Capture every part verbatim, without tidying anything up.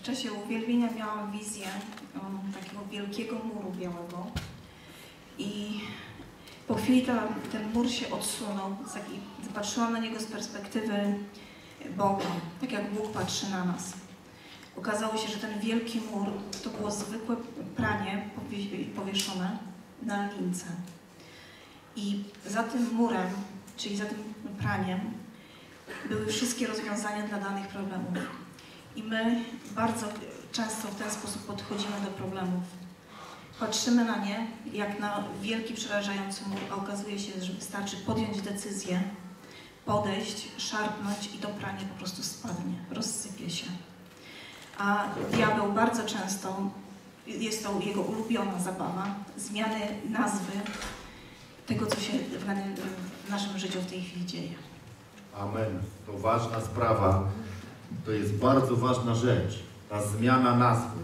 czasie uwielbienia miałam wizję um, takiego wielkiego muru białego i po chwili ta, ten mur się odsunął, patrzyłam na niego z perspektywy Boga, tak jak Bóg patrzy na nas. Okazało się, że ten wielki mur to było zwykłe pranie powieszone na lince. I za tym murem, czyli za tym praniem, były wszystkie rozwiązania dla danych problemów. I my bardzo często w ten sposób podchodzimy do problemów. Patrzymy na nie jak na wielki, przerażający mur, a okazuje się, że wystarczy podjąć decyzję, podejść, szarpnąć i to pranie po prostu spadnie, rozsypie się. A diabeł bardzo często, jest to jego ulubiona zabawa, zmiany nazwy tego, co się w naszym życiu w tej chwili dzieje. Amen. To ważna sprawa. To jest bardzo ważna rzecz. Ta zmiana nazwy.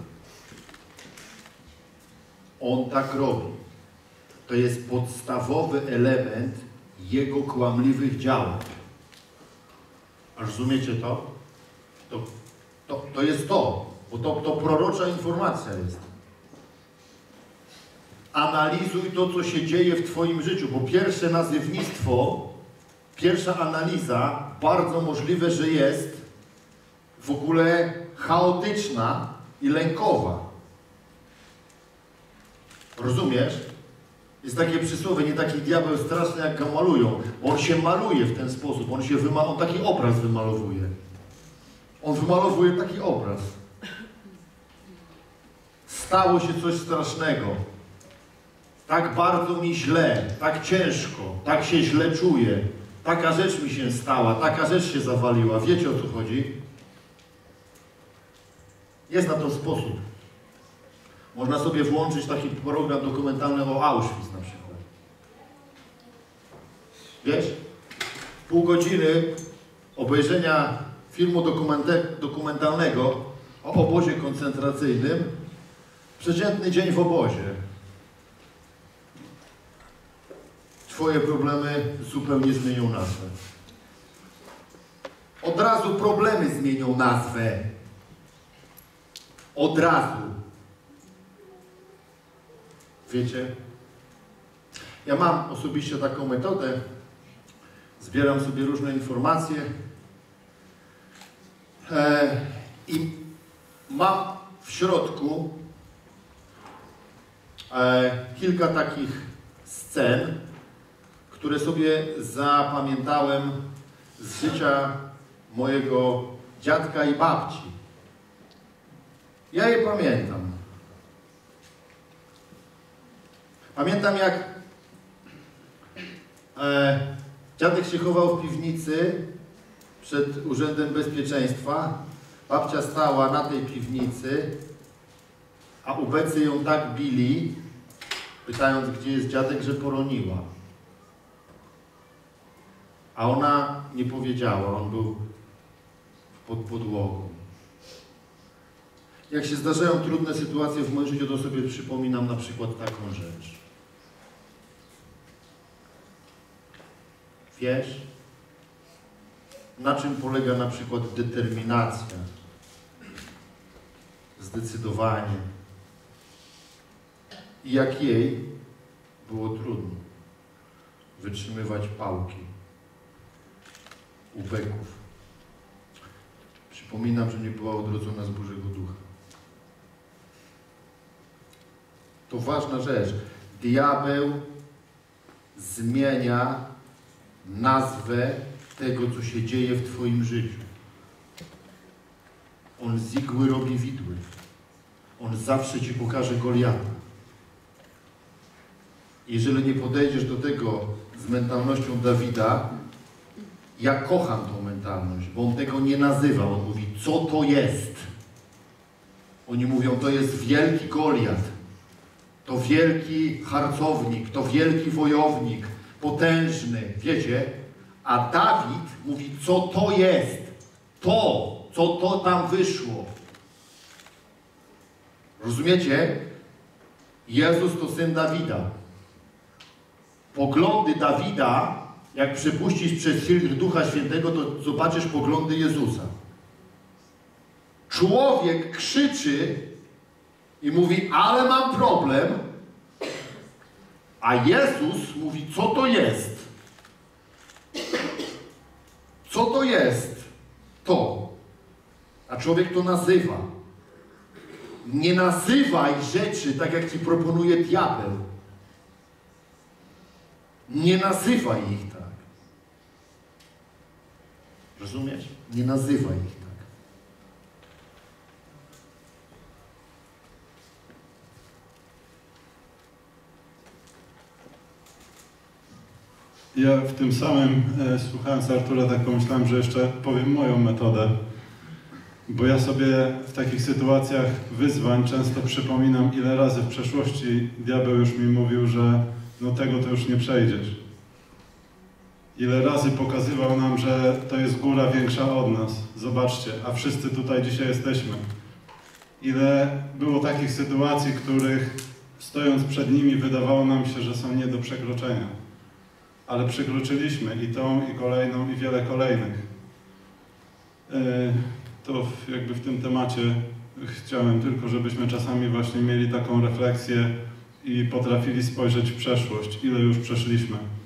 On tak robi. To jest podstawowy element jego kłamliwych działań. Rozumiecie to? To, to, to jest to. Bo to, to prorocza informacja jest. Analizuj to, co się dzieje w twoim życiu, bo pierwsze nazewnictwo, pierwsza analiza, bardzo możliwe, że jest w ogóle chaotyczna i lękowa. Rozumiesz? Jest takie przysłowie, nie taki diabeł straszny, jak go malują. On się maluje w ten sposób, on, się wyma on taki obraz wymalowuje. On wymalowuje taki obraz. Stało się coś strasznego. Tak bardzo mi źle, tak ciężko, tak się źle czuję. Taka rzecz mi się stała, taka rzecz się zawaliła. Wiecie, o co chodzi? Jest na to sposób. Można sobie włączyć taki program dokumentalny o Auschwitz na przykład. Wiesz? Pół godziny obejrzenia filmu dokumentalnego o obozie koncentracyjnym. Przeciętny dzień w obozie. Twoje problemy zupełnie zmienią nazwę. Od razu problemy zmienią nazwę. Od razu. Wiecie? Ja mam osobiście taką metodę. Zbieram sobie różne informacje. E, I mam w środku e, kilka takich scen, które sobie zapamiętałem z życia mojego dziadka i babci. Ja je pamiętam. Pamiętam, jak e, dziadek się chował w piwnicy przed Urzędem Bezpieczeństwa. Babcia stała na tej piwnicy, a ubecy ją tak bili, pytając, gdzie jest dziadek, że poroniła. A ona nie powiedziała, on był pod podłogą. Jak się zdarzają trudne sytuacje w moim życiu, to sobie przypominam na przykład taką rzecz. Wiesz, na czym polega na przykład determinacja, zdecydowanie i jak jej było trudno wytrzymywać pałki ubeków. Przypominam, że nie była odrodzona z Bożego Ducha. To ważna rzecz. Diabeł zmienia nazwę tego, co się dzieje w twoim życiu. On z igły robi widły. On zawsze ci pokaże Goliata. Jeżeli nie podejdziesz do tego z mentalnością Dawida, ja kocham tą mentalność, bo on tego nie nazywa. On mówi, co to jest? Oni mówią, to jest wielki Goliat. To wielki harcownik, to wielki wojownik, potężny, wiecie? A Dawid mówi, co to jest? To, co to tam wyszło. Rozumiecie? Jezus to syn Dawida. Poglądy Dawida, jak przepuścisz przez filtr Ducha Świętego, to zobaczysz poglądy Jezusa. człowiek krzyczy i mówi, ale mam problem, a Jezus mówi, co to jest? Co to jest? To. A człowiek to nazywa. Nie nazywaj rzeczy tak, jak ci proponuje diabeł. Nie nazywaj ich tak. Rozumiesz? Nie nazywaj ich tak. Ja w tym samym, e, słuchając Artura, tak pomyślałem, że jeszcze powiem moją metodę. Bo ja sobie w takich sytuacjach wyzwań często przypominam, ile razy w przeszłości diabeł już mi mówił, że no tego to już nie przejdziesz. Ile razy pokazywał nam, że to jest góra większa od nas. Zobaczcie, a wszyscy tutaj dzisiaj jesteśmy. Ile było takich sytuacji, których stojąc przed nimi wydawało nam się, że są nie do przekroczenia. Ale przekroczyliśmy i tą, i kolejną, i wiele kolejnych. Yy, to jakby w tym temacie chciałem tylko, żebyśmy czasami właśnie mieli taką refleksję i potrafili spojrzeć w przeszłość, ile już przeszliśmy.